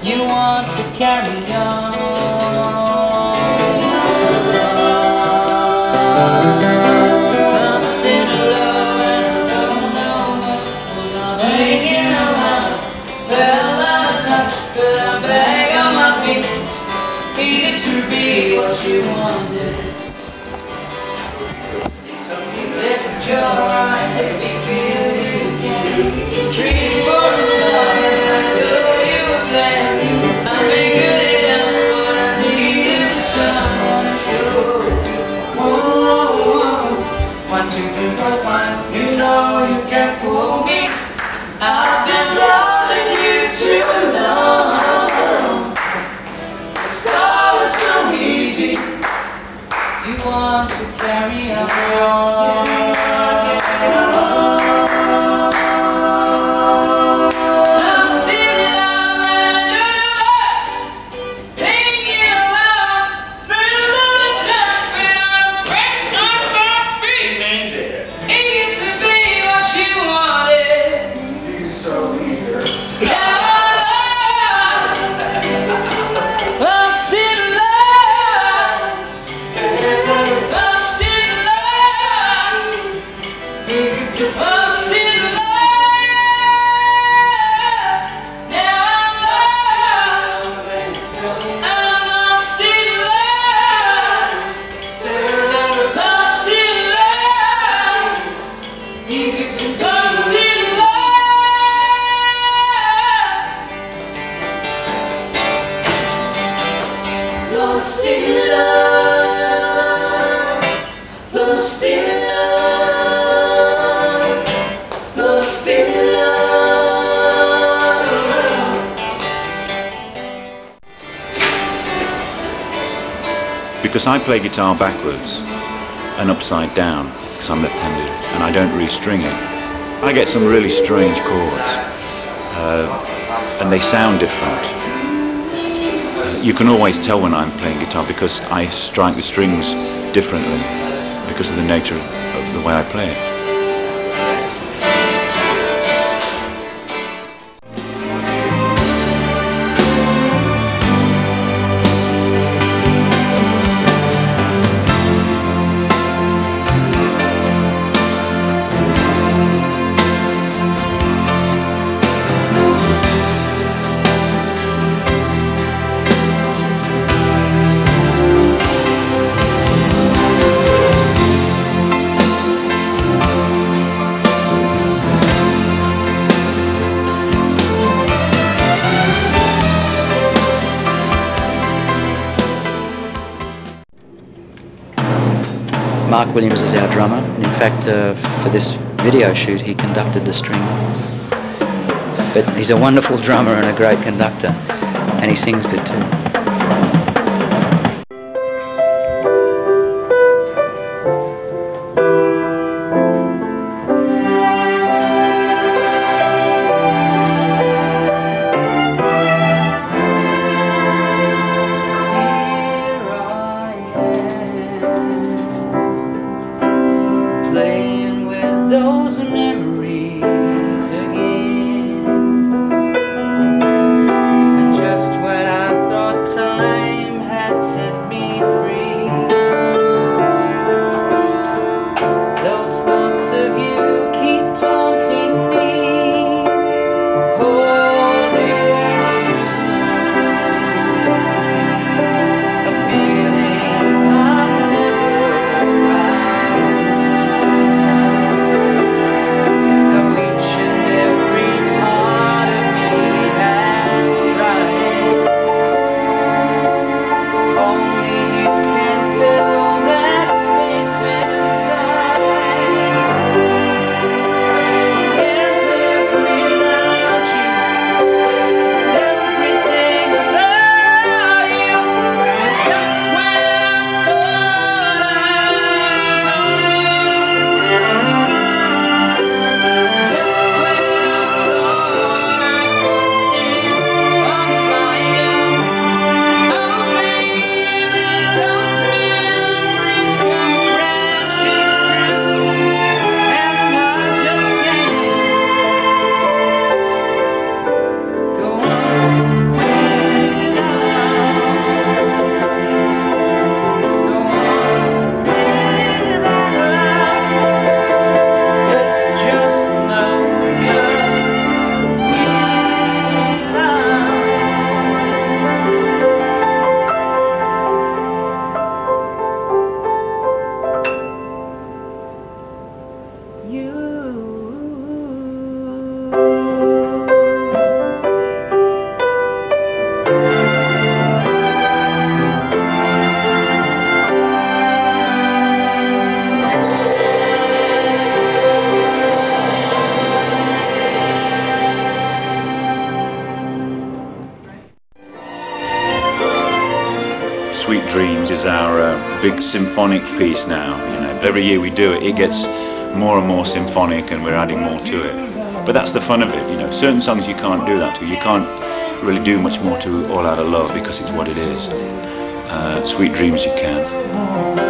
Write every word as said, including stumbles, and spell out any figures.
you want to carry on. I'm still alone and alone, alone. I'm hanging around, well I touch, but I'm back on my feet, eager to be what you wanted. Lift your eyes, let me feel you again. Dream for a star, and I know you were there. I may get it out, but I need someone to show you. Whoa, whoa. One, two, three, four, five. You know you can't fool me. I've been loving you too long. It's all so easy. You want to carry on. Lost in love, lost in love, lost in love. Because I play guitar backwards and upside down, because I'm left-handed, and I don't restring it, I get some really strange chords, uh, and they sound different. You can always tell when I'm playing guitar because I strike the strings differently because of the nature of, of the way I play it. Mark Williams is our drummer, and in fact uh, for this video shoot he conducted the string. But he's a wonderful drummer and a great conductor, and he sings good too. Playing with those memories again, and just when I thought time Sweet Dreams is our uh, big symphonic piece now. You know, every year we do it, it gets more and more symphonic, and we're adding more to it. But that's the fun of it. You know, certain songs you can't do that to. You can't really do much more to All Out of Love because it's what it is. Uh, Sweet Dreams you can.